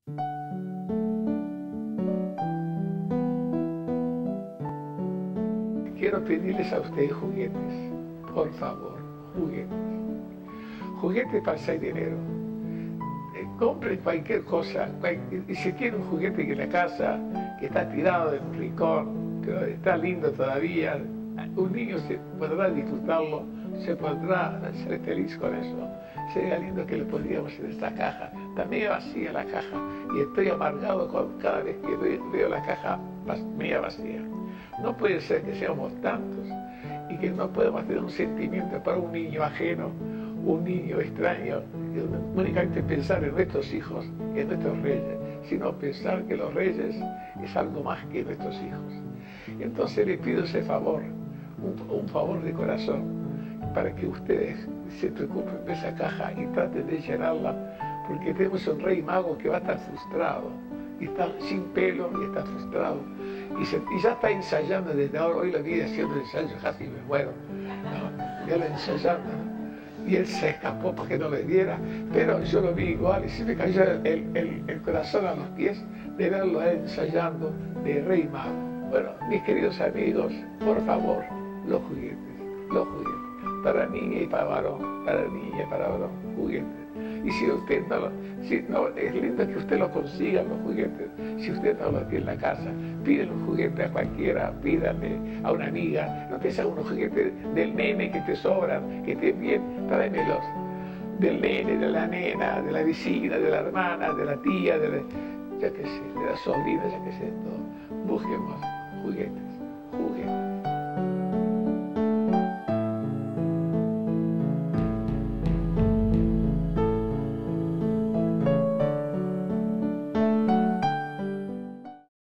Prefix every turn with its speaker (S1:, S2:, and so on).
S1: Quiero pedirles a ustedes juguetes, por favor, juguetes. Juguetes para 6 de enero. Compren cualquier cosa, y si tiene un juguete en la casa, que está tirado en un rincón, que está lindo todavía, un niño se podrá disfrutarlo, se podrá ser feliz con eso. Sería lindo que le pondríamos en esta caja. También vacía la caja, y estoy amargado cada vez que veo la caja media vacía. No puede ser que seamos tantos y que no podamos tener un sentimiento para un niño ajeno, un niño extraño, únicamente pensar en nuestros hijos, en nuestros reyes, sino pensar que los reyes es algo más que nuestros hijos. Entonces les pido ese favor, un favor de corazón, para que ustedes se preocupen de esa caja y traten de llenarla, porque tenemos un rey mago que va a estar frustrado, y está sin pelo y está frustrado, y ya está ensayando desde ahora. Hoy lo vi haciendo ensayos, casi me muero, ¿no? Ya lo ensayando, ¿no? Y él se escapó para que no le diera, pero yo lo vi igual y se me cayó el corazón a los pies de verlo a él ensayando de rey mago. Bueno, mis queridos amigos, por favor, los juguetes, para niña y para varón, para niña y para varón, juguetes. Y si usted no, es lindo que usted lo consiga, los juguetes. Si usted no los tiene en la casa, pídele un juguete a cualquiera, pídale a una amiga, no te sean unos juguetes del nene que te sobran, que estén bien, tráemelos. Del nene, de la nena, de la vecina, de la hermana, de la tía, ya que sé, de la sobrina, ya que sé, todo. Busquemos juguetes, juguetes.